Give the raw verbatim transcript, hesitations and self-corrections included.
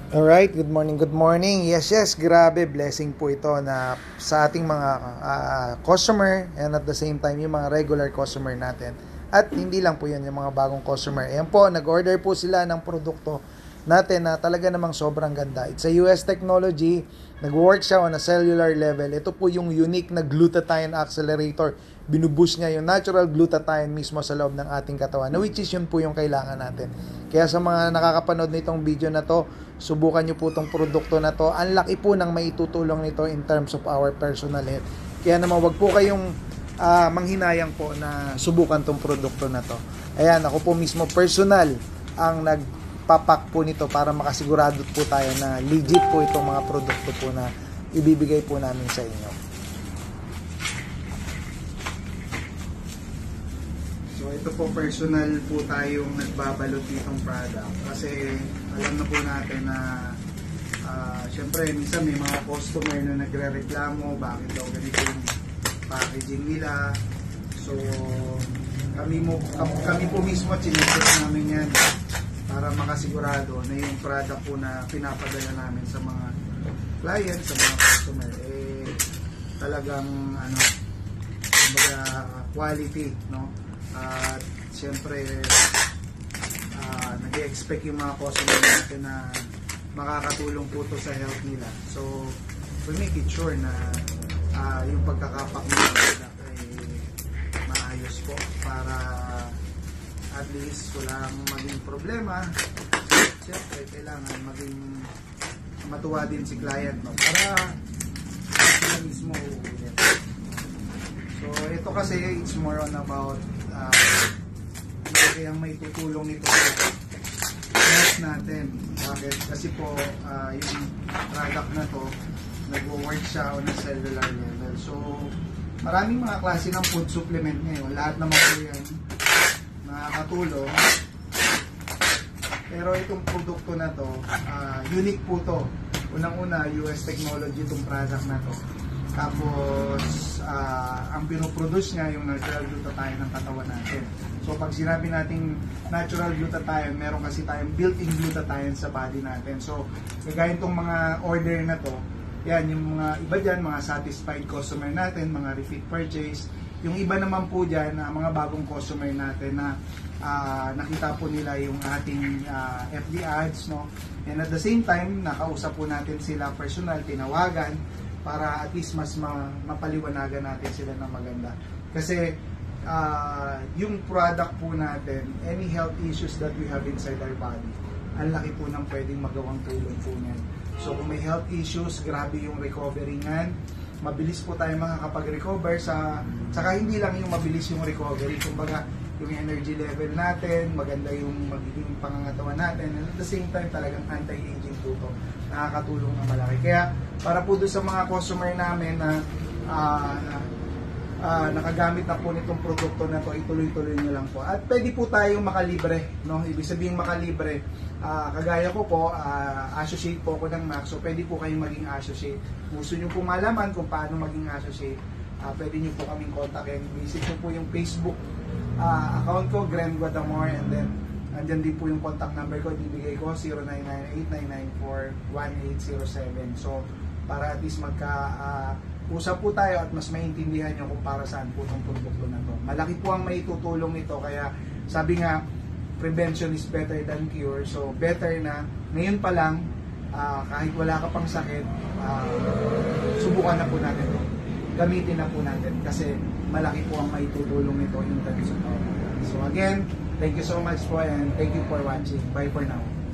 Alright, good morning, good morning. Yes, yes, grabe, blessing po ito na sa ating mga uh, customer and at the same time yung mga regular customer natin. At hindi lang po yun, yung mga bagong customer. Ayan po, nag-order po sila ng produkto natin na talaga namang sobrang ganda. It's a U S technology, nag-work siya on a cellular level. Ito po yung unique na glutathione accelerator. Binuboost niya yung natural glutathione mismo sa loob ng ating katawan, na which is yun po yung kailangan natin. Kaya sa mga nakakapanood nitong video na to, subukan nyo po itong produkto na to. Ang laki po ng maitutulong nito in terms of our personal health. Kaya naman wag po kayong uh, manghinayang po na subukan tong produkto na to. Ayan, ako po mismo personal ang nagpapak po nito para makasigurado po tayo na legit po itong mga produkto po na ibibigay po namin sa inyo. So ito po, personal po tayong nagbabalot ditong product kasi alam na po natin na uh, syempre minsan may mga customer na nagre-reklamo bakit daw ganito yung packaging nila. So kami, mo, kami po mismo chinecheck namin yan para makasigurado na yung product po na pinapadala namin sa mga client, sa mga customer eh talagang ano, kumbaga quality, no? At siyempre uh, nag-expect yung mga customer natin na makakatulong po to sa health nila. So we make it sure na uh, yung pagkakapak nila ay maayos po para at least walang maging problema. Siyempre kailangan maging matuwa din si client, no? Para sila mismo uulit. So ito kasi it's more on about uh, kaya may tutulong nito sa health natin. Bakit? Kasi po uh, yung product na to nag-work siya on a cellular level. So maraming mga klase ng food supplement ngayon. Lahat naman po yan nakakatulong. Pero itong produkto na to uh, unique po to. Unang-una U S technology itong product na to. Tapos, uh, ang pinoproduce niya yung natural glutathione ng katawan natin. So, pag sinabi nating natural glutathione, meron kasi tayong built-in glutathione sa body natin. So, kagaya itong mga order na to, yan, yung mga iba dyan, mga satisfied customer natin, mga repeat purchase. Yung iba naman po dyan, uh, mga bagong customer natin na uh, nakita po nila yung ating uh, F B ads, no? And at the same time, nakausap po natin sila personal, tinawagan, para at least mas ma mapaliwanagan natin sila ng maganda. Kasi uh, yung product po natin, any health issues that we have inside our body, ang laki po ng pwedeng magawang tulong po niyan. So kung may health issues, grabe yung recovery niyan. Mabilis po tayo makakapag-recover sa, saka hindi lang yung mabilis yung recovery, kumbaga yung energy level natin, maganda yung magiging pangangatawan natin, and at the same time talagang anti-aging po ito, nakakatulong na malaki. Kaya para po doon sa mga customer namin na uh, uh, nakagamit na po nitong produkto na to, ituloy-tuloy nyo lang po. At pwede po tayong makalibre, no? Ibig sabihin makalibre, uh, kagaya ko po, uh, associate po ako ng M A C, so pwede po kayong maging associate. Gusto nyo po malaman kung paano maging associate, uh, pwede nyo po kaming kontakin. Visit nyo po yung Facebook Uh, account ko, Gren Guadamor, and then andyan din po yung contact number ko, ibigay ko zero nine nine eight nine nine four one eight zero seven. So para at least magka uh, usap po tayo at mas maintindihan nyo kung para saan po itong produkto na to. Malaki po ang maitutulong nito, kaya sabi nga prevention is better than cure. So better na ngayon pa lang, uh, kahit wala ka pang sakit, uh, subukan na po natin ito, gamitin na po natin kasi malaki po ang maitutulong nito in terms of our. So again, thank you so much po and thank you for watching. Bye for now.